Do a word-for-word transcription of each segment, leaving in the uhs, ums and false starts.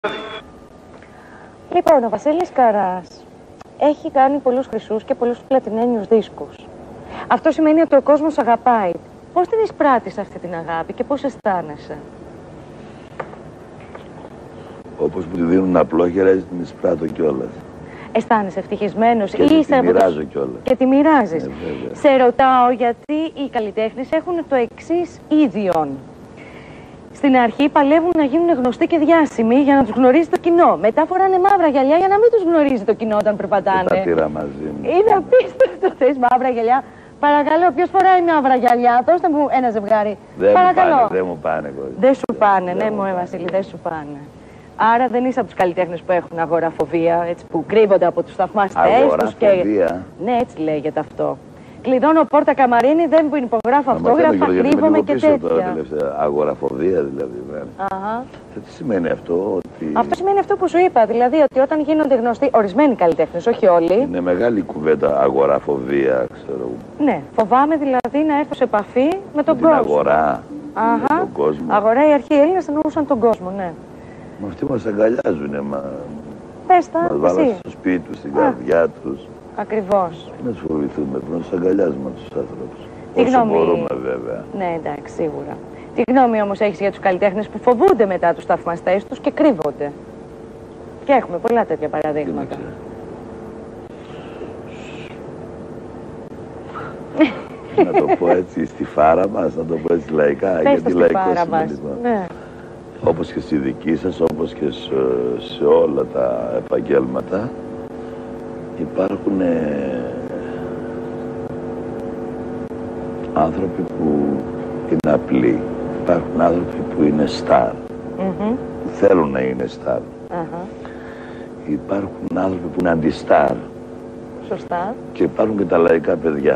Λοιπόν, ο Βασίλης Καράς έχει κάνει πολλούς χρυσούς και πολλούς πλατινένιους δίσκους. Αυτό σημαίνει ότι ο κόσμος αγαπάει. Πώς την εισπράττεις αυτή την αγάπη και πώς αισθάνεσαι? Όπως μου τη δίνουν απλόχερα, έτσι την εισπράττω κιόλας. Αισθάνεσαι ευτυχισμένος και ή τη μοιράζω τους... κιόλας. Και τη μοιράζεις. Ε, Σε ρωτάω γιατί οι καλλιτέχνες έχουν το εξής ίδιον. Στην αρχή παλεύουν να γίνουν γνωστοί και διάσημοι για να τους γνωρίζει το κοινό. Μετά φοράνε μαύρα γυαλιά για να μην τους γνωρίζει το κοινό όταν περπατάνε. Τα πήρα μαζί μου. Είναι απίστευτο. Θες μαύρα γυαλιά? Παρακαλώ, ποιος φοράει μαύρα γυαλιά? Δώστε μου ένα ζευγάρι. Δεν Παρακαλώ. μου πάνε, δεν μου πάνε. Δεν σου πάνε, ναι, δεν μου, Βασίλη, δεν σου πάνε. Άρα δεν είσαι από τους καλλιτέχνες που έχουν αγοραφοβία, έτσι, που κρύβονται από τους θαυμαστές τους και... Ναι, έτσι λέγεται αυτό. Κλειδώνω πόρτα καμαρίνη, δεν που υπογράφω αυτόγραφα, κρύβομαι και τέτοια. Αγοραφοβία δηλαδή. Αχα. Τι σημαίνει αυτό? Ότι... Αυτό σημαίνει αυτό που σου είπα, δηλαδή ότι όταν γίνονται γνωστοί, ορισμένοι καλλιτέχνες, όχι όλοι. Είναι μεγάλη κουβέντα αγοραφοβία, ξέρω. Ναι, φοβάμαι δηλαδή να έρθω σε επαφή με τον με κόσμο. Την αγορά, Αχα. με τον κόσμο. Αγορά, οι αρχαίοι Έλληνες εννοούσαν τον κόσμο, ναι. Μα αυτοί μας αγκαλιάζουνε, μα... Πες τα, μας βάλαν στο σπίτι τους, στην καρδιά τους. Ακριβώς. Να τους φοβηθούμε, πρέπει να τους αγκαλιάζουμε τους άνθρωπους. Τι Όσο γνώμη... μπορούμε βέβαια. Ναι, εντάξει, σίγουρα. Τι γνώμη όμως έχεις για τους καλλιτέχνες που φοβούνται μετά τους θαυμαστές τους και κρύβονται? Και έχουμε πολλά τέτοια παραδείγματα. Να το πω έτσι στη φάρα μας, να το πω έτσι λαϊκά. Πες γιατί το στη φάρα μας. Ναι. Όπως και στη δική σας, όπως και σε, σε όλα τα επαγγέλματα, υπάρχουν ε, άνθρωποι που είναι απλοί. Υπάρχουν άνθρωποι που είναι στάρ, mm-hmm. που θέλουν να είναι στάρ. Uh-huh. Υπάρχουν άνθρωποι που είναι αντιστάρ. Σωστά. Και υπάρχουν και τα λαϊκά παιδιά.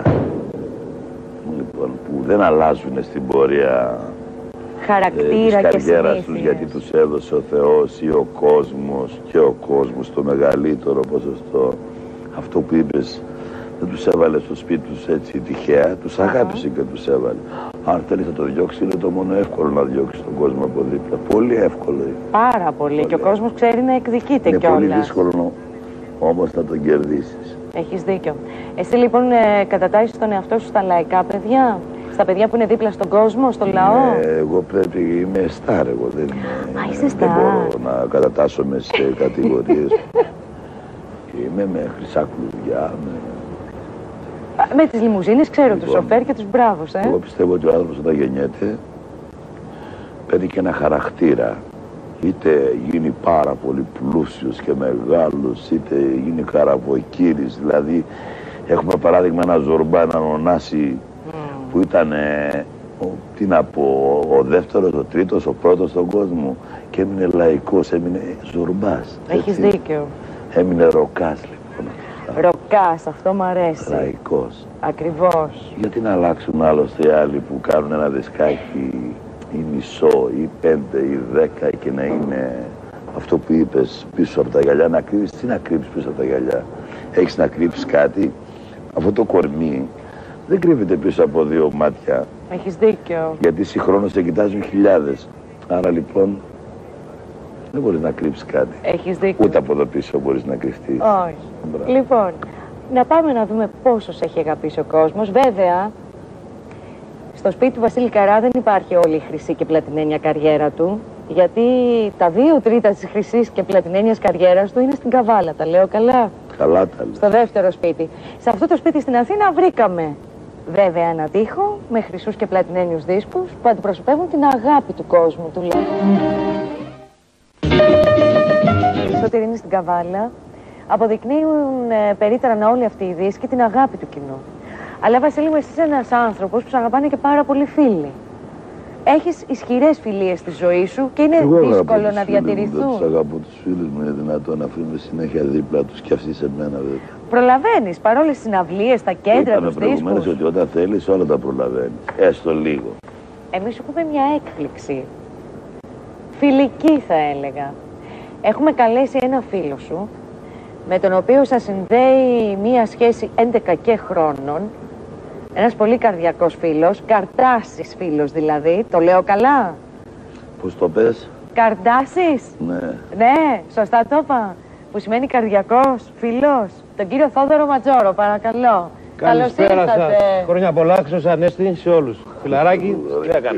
Λοιπόν, που δεν αλλάζουν στην πορεία χαρακτήρα ε, της και καριέρας τους, γιατί τους έδωσε ο Θεός ή ο κόσμος, και ο κόσμος το μεγαλύτερο ποσοστό. Αυτό που είπες, δεν τους έβαλε στο σπίτι τους έτσι τυχαία, τους αγάπησε και τους έβαλε. Αν θέλεις να το διώξεις, είναι το μόνο εύκολο να διώξεις τον κόσμο από δίπλα. Πολύ εύκολο είναι. Πάρα πολύ. πολύ. Και ο κόσμος ξέρει να εκδικείται είναι κιόλας. Είναι πολύ δύσκολο όμως να τον κερδίσεις. Έχεις δίκιο. Εσύ λοιπόν ε, κατατάσσεις τον εαυτό σου στα λαϊκά παιδιά, στα παιδιά που είναι δίπλα στον κόσμο, στο λαό? Ναι, εγώ πρέπει, είμαι στάρ εγώ, δεν, είμαι, Α, είσαι δεν στάρ. μπορώ να κατατάσσομαι σε κατηγορίες. Είμαι με χρυσά κλουβιά, με... Με τις λιμουζίνες ξέρω, λοιπόν, τους σοφέρ και τους μπράβους, ε. Εγώ πιστεύω ότι ο άνθρωπος όταν γεννιέται παίρνει και ένα χαρακτήρα. Είτε γίνει πάρα πολύ πλούσιος και μεγάλος, είτε γίνει καραβοκύρης. Δηλαδή, έχουμε παράδειγμα ένα Ζορμπά, έναν Ωνάση, mm. που ήταν, ε, ο, τι να πω, ο δεύτερος, ο τρίτος, ο πρώτος στον κόσμο. Και έμεινε λαϊκός, έμεινε Ζορμπάς. Έχεις δίκιο. Έμεινε ροκάς, λοιπόν. Ροκάς, αυτό μου αρέσει. Λαϊκός. Ακριβώς. Γιατί να αλλάξουν άλλωστε οι άλλοι που κάνουν ένα δισκάκι ή μισό ή πέντε ή δέκα και να είναι αυτό που είπες πίσω από τα γυαλιά, να κρύβεις. Τι να κρύβεις πίσω από τα γυαλιά? Έχεις να κρύβεις κάτι? Αυτό το κορμί δεν κρύβεται πίσω από δύο μάτια. Έχεις δίκιο. Γιατί συγχρόνως σε κοιτάζουν χιλιάδες. Άρα λοιπόν δεν μπορείς να κρύψεις κάτι. Έχεις δίκιο. Ούτε από εδώ πίσω μπορείς να κρυφτείς. Όχι. Μπράβο. Λοιπόν, να πάμε να δούμε πόσο σε έχει αγαπήσει ο κόσμος. Βέβαια, στο σπίτι του Βασίλη Καρά δεν υπάρχει όλη η χρυσή και πλατινένια καριέρα του, γιατί τα δύο τρίτα της χρυσής και πλατινένιας καριέρας του είναι στην Καβάλα. Τα λέω καλά? Καλά τα λέω. Στο δεύτερο σπίτι. Σε αυτό το σπίτι στην Αθήνα βρήκαμε βέβαια ένα τοίχο με χρυσούς και πλατινένιους δίσκους που αντιπροσωπεύουν την αγάπη του κόσμου του λαού. Στο είναι στην Καβάλα αποδεικνύουν ε, περίτρανα όλοι αυτοί οι δίσκοι την αγάπη του κοινού. Αλλά Βασίλη μου, εσύ είσαι ένας άνθρωπος που σε αγαπάνε και πάρα πολλοί φίλοι. Έχεις ισχυρές φιλίες στη ζωή σου και είναι εγώ δύσκολο να διατηρηθούν. Εγώ αγαπώ τους φίλους μου, είναι δυνατόν να αφήνουμε συνέχεια δίπλα τους και αυτοί σε μένα βέβαια. Προλαβαίνεις παρόλες τις συναυλίες, τα κέντρα, τους δίσκους. Είπαμε προηγουμένως ότι όταν θέλεις όλα τα προλαβαίνεις, έστω λίγο. Εμείς έχουμε μια έκπληξη. Φιλική θα έλεγα. Έχουμε καλέσει ένα φίλο σου, με τον οποίο σας συνδέει μία σχέση έντεκα και χρόνων. Ένας πολύ καρδιακός φίλος, καρτάσης φίλος δηλαδή, το λέω καλά? Πώς το πες? Καρντάσης. Ναι. Ναι, σωστά το είπα. Που σημαίνει καρδιακός, φίλος. Τον κύριο Θόδωρο Ματζόρο, παρακαλώ. Καλησπέρα σας. Χρόνια πολλά, Ξος Ανέστη σε όλους. Φιλαράκι, τι έκανα.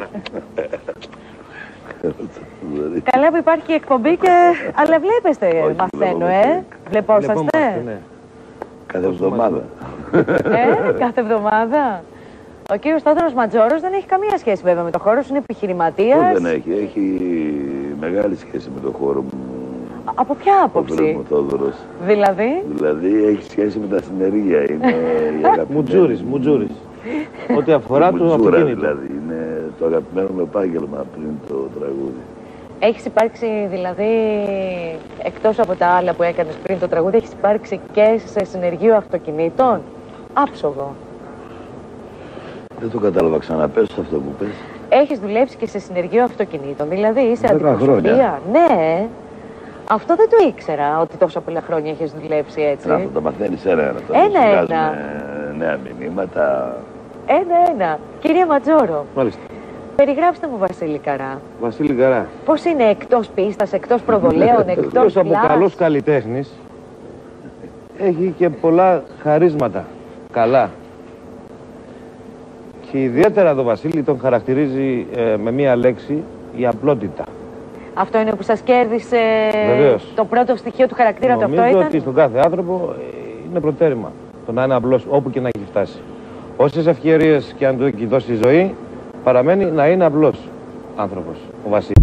Καλά που υπάρχει εκπομπή και... Αλλά βλέπεστε, μαθαίνω, ε. Βλεπόσαστε. Ναι. Κάθε εβδομάδα. Ε, κάθε εβδομάδα. Ο κύριος Θόδωρος Ματζόρος δεν έχει καμία σχέση βέβαια με το χώρο σου, είναι επιχειρηματίας. Δεν έχει, έχει μεγάλη σχέση με το χώρο μου. Από ποια άποψη? Θόδωρος. Δηλαδή? Δηλαδή έχει σχέση με τα συνεργεία, είναι η αγαπημένη. Μουτζούρης, μουτζούρης. Ό,τι αφορά το Μουτζούρα, αυτοκίνητο. δηλαδή, είναι το αγαπημένο μου επάγγελμα πριν το τραγούδι. Έχεις υπάρξει δηλαδή, εκτός από τα άλλα που έκανες πριν το τραγούδι, έχεις υπάρξει και σε συνεργείο αυτοκινήτων? Άψογο. Δεν το κατάλαβα, ξαναπες αυτό που πες. Έχεις δουλέψει και σε συνεργείο αυτοκινήτων, δηλαδή είσαι Δέκα αντιπροσωπεία. χρόνια. Ναι. Αυτό δεν το ήξερα, ότι τόσα πολλά χρόνια έχεις δουλέψει έτσι. Να, αυτό το μαθαίνεις ένα-ένα. Ένα-ένα. Νέα μηνύματα. Ένα-ένα. Κύριε Ματζόρο, Μάλιστα. περιγράψτε μου Βασίλη Καρά. Βασίλη Καρά. Πώς είναι εκτός πίστας, εκτός προβολέων, εκτός Εκτός από πλάς? καλός καλλιτέχνης, έχει και πολλά χαρίσματα. Καλά. Και ιδιαίτερα το Βασίλη τον χαρακτηρίζει ε, με μία λέξη, η απλότητα. Αυτό είναι που σας κέρδισε Βεβαίως. το πρώτο στοιχείο του χαρακτήρα του, αυτό Νομίζω ήταν? ότι στον κάθε άνθρωπο ε, είναι προτέρημα το να είναι απλός όπου και να έχει φτάσει. Όσες ευκαιρίες και αν του έχει δώσει η ζωή, παραμένει να είναι απλός άνθρωπος ο Βασίλης.